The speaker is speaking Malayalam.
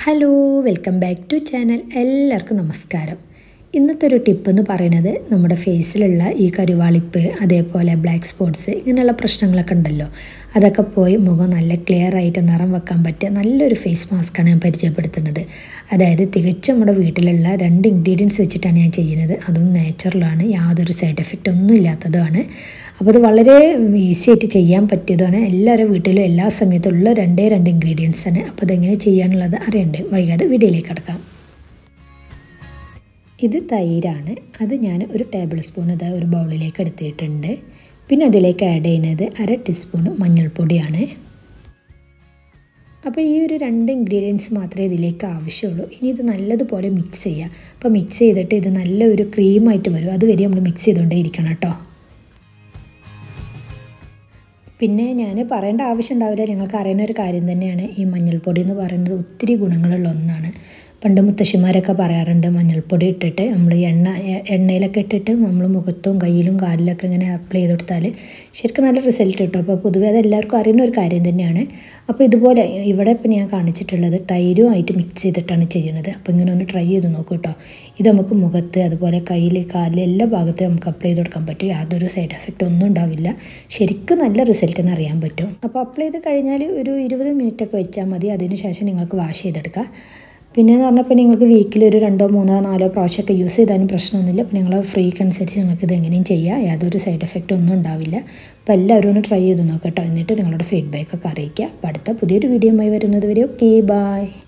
Hello welcome back to channel. എല്ലാവർക്കും നമസ്കാരം. ഇന്നത്തെ ഒരു ടിപ്പ് എന്ന് പറയുന്നത് നമ്മുടെ ഫേസിലുള്ള ഈ കരുവാളിപ്പ്, അതേപോലെ ബ്ലാക്ക് സ്പോട്ട്സ്, ഇങ്ങനെയുള്ള പ്രശ്നങ്ങളൊക്കെ ഉണ്ടല്ലോ, അതൊക്കെ പോയി മുഖം നല്ല ക്ലിയർ ആയിട്ട് നിറം വെക്കാൻ പറ്റിയ നല്ലൊരു ഫേസ് മാസ്ക്കാണ് ഞാൻ പരിചയപ്പെടുത്തുന്നത്. അതായത് തികച്ചും നമ്മുടെ വീട്ടിലുള്ള 2 ഇൻഗ്രീഡിയൻസ് വെച്ചിട്ടാണ് ഞാൻ ചെയ്യുന്നത്. അതും നാച്ചുറലാണ്, യാതൊരു സൈഡ് എഫക്റ്റ് ഒന്നും ഇല്ലാത്തതുമാണ്. അപ്പോൾ അത് വളരെ ഈസി ആയിട്ട് ചെയ്യാൻ പറ്റിയതുമാണ്. എല്ലാവരുടെ വീട്ടിലും എല്ലാ സമയത്തും ഉള്ള 2 ഇൻഗ്രീഡിയൻസ് ആണ്. അപ്പോൾ അതെങ്ങനെ ചെയ്യാനുള്ളത് അറിയണ്ടേ? വൈകാതെ വീഡിയോയിലേക്ക് കിടക്കാം. ഇത് തൈരാണ്. അത് ഞാൻ ഒരു ടേബിൾ സ്പൂൺ ഒരു ബൗളിലേക്ക് എടുത്തിട്ടുണ്ട്. പിന്നെ അതിലേക്ക് ആഡ് ചെയ്യുന്നത് 1/2 ടീസ്പൂൺ മഞ്ഞൾപ്പൊടിയാണ്. അപ്പോൾ ഈ ഒരു 2 ഇൻഗ്രീഡിയൻസ് മാത്രമേ ഇതിലേക്ക് ആവശ്യമുള്ളൂ. ഇനി ഇത് നല്ലതുപോലെ മിക്സ് ചെയ്യുക. അപ്പോൾ മിക്സ് ചെയ്തിട്ട് ഇത് നല്ലൊരു ക്രീമായിട്ട് വരും. അതുവരെ നമ്മൾ മിക്സ് ചെയ്തുകൊണ്ടേ ഇരിക്കണം കേട്ടോ. പിന്നെ ഞാൻ പറയേണ്ട ആവശ്യം ഉണ്ടാവില്ല, നിങ്ങൾക്ക് അറിയുന്ന ഒരു കാര്യം തന്നെയാണ്. ഈ മഞ്ഞൾപ്പൊടി എന്ന് പറയുന്നത് ഒത്തിരി ഗുണങ്ങളുള്ള ഒന്നാണ്. പണ്ട് മുത്തശ്ശിമാരൊക്കെ പറയാറുണ്ട്, മഞ്ഞൾപ്പൊടി ഇട്ടിട്ട് നമ്മൾ എണ്ണയിലൊക്കെ ഇട്ടിട്ട് നമ്മൾ മുഖത്തും കയ്യിലും കാലിലൊക്കെ ഇങ്ങനെ അപ്ലൈ ചെയ്ത് കൊടുത്താൽ ശരിക്കും നല്ല റിസൾട്ട് കിട്ടും. അപ്പോൾ പൊതുവേ അത് എല്ലാവർക്കും അറിയുന്ന ഒരു കാര്യം തന്നെയാണ്. അപ്പോൾ ഇതുപോലെ ഇവിടെ ഇപ്പോൾ ഞാൻ കാണിച്ചിട്ടുള്ളത് തൈരുമായിട്ട് മിക്സ് ചെയ്തിട്ടാണ് ചെയ്യുന്നത്. അപ്പോൾ ഇങ്ങനെ ഒന്ന് ട്രൈ ചെയ്ത് നോക്കൂ കേട്ടോ. ഇത് നമുക്ക് മുഖത്ത്, അതുപോലെ കയ്യിൽ, കാലിൽ, എല്ലാ ഭാഗത്തും നമുക്ക് അപ്ലൈ ചെയ്ത് കൊടുക്കാൻ പറ്റും. യാതൊരു സൈഡ് എഫക്റ്റ് ഒന്നും ഉണ്ടാവില്ല. ശരിക്കും നല്ല റിസൾട്ടിന് അറിയാൻ പറ്റും. അപ്പോൾ അപ്ലൈ ചെയ്ത് കഴിഞ്ഞാൽ ഒരു 20 മിനിറ്റൊക്കെ വെച്ചാൽ മതി. അതിനുശേഷം നിങ്ങൾക്ക് വാഷ് ചെയ്തെടുക്കുക. പിന്നെയെന്ന് പറഞ്ഞപ്പോൾ നിങ്ങൾക്ക് വീക്കിൽ ഒരു 2, 3, 4 പ്രാവശ്യമൊക്കെ യൂസ് ചെയ്താലും പ്രശ്നമൊന്നുമില്ല. അപ്പോൾ നിങ്ങൾ ഫ്രീക്ക് അനുസരിച്ച് നിങ്ങൾക്ക് ഇത് എങ്ങനെയും ചെയ്യാം. യാതൊരു സൈഡ് എഫക്റ്റ് ഒന്നും ഉണ്ടാവില്ല. അപ്പോൾ എല്ലാവരും ഒന്ന് ട്രൈ ചെയ്ത് നോക്കട്ടോ. എന്നിട്ട് നിങ്ങളുടെ ഫീഡ്ബാക്കൊക്കെ അറിയിക്കുക. അപ്പോൾ അടുത്ത പുതിയൊരു വീഡിയോയുമായി വരുന്നത് വരെ ഓക്കെ, ബൈ.